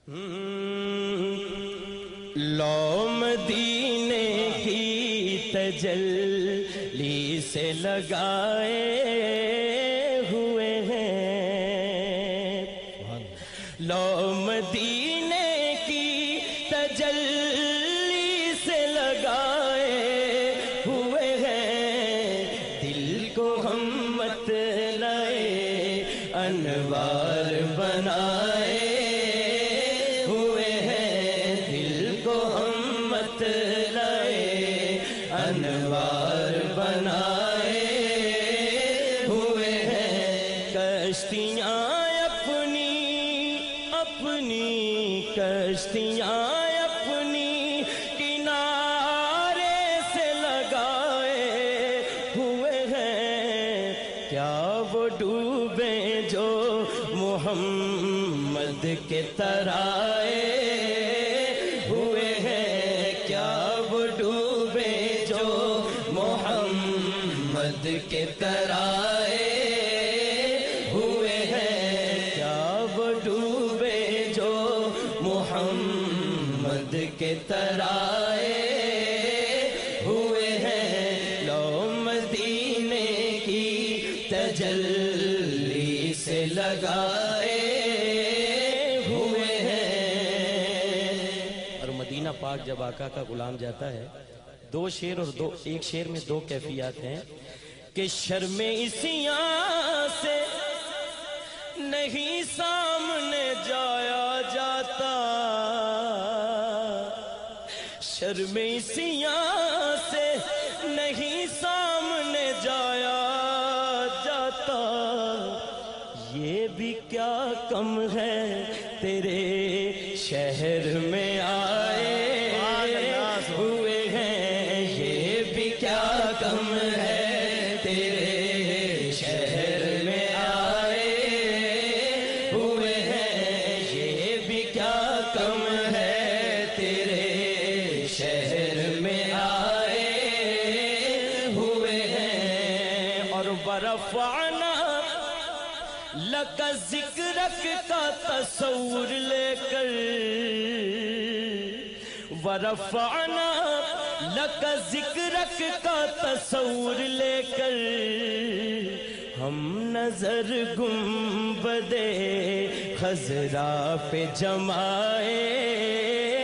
لو مدینے کی تجلی سے لگائے ہوئے ہیں، لو مدینے کی تجلی سے لگائے ہوئے ہیں، دل کو ہم مت لائے انوار بنائے ہوئے ہیں، دل کو ہم مت لائے انوار بنائے ہوئے ہیں، کشتیاں اپنی کشتیاں اپنی کنارے سے لگائے ہوئے ہیں، کیا وہ ڈوبے جو محمد کے ترائے ہوئے ہیں، کیا وہ ڈوبے جو محمد کے ترائے ہوئے ہیں، کیا وہ ڈوبے جو محمد کے ترائے ہوئے ہیں، لو مدینے کی تجلی سے لگائے ہوئے ہیں۔ اور مدینہ پاک جب آقا کا غلام جاتا ہے، دو شعر اور ایک شعر میں دو کیفیات ہیں کہ شرم عصیاں سے نہیں سامنے جایا جاتا، شرم عصیاں سے نہیں سامنے جایا جاتا، یہ بھی کیا کم ہے تیرے شہر میں آئے ہوئے ہیں، یہ بھی کیا کم ہے تیرے شہر میں آئے ہوئے ہیں، یہ بھی کیا کم ہے تیرے شہر میں آئے ہوئے ہیں۔ اور ورفعنا لک ذکرک کا تصور لے کر، ورفعنا لک ذکرک کا تصور لے کر، ہم نظر گنبدِ خضرا پہ جمائے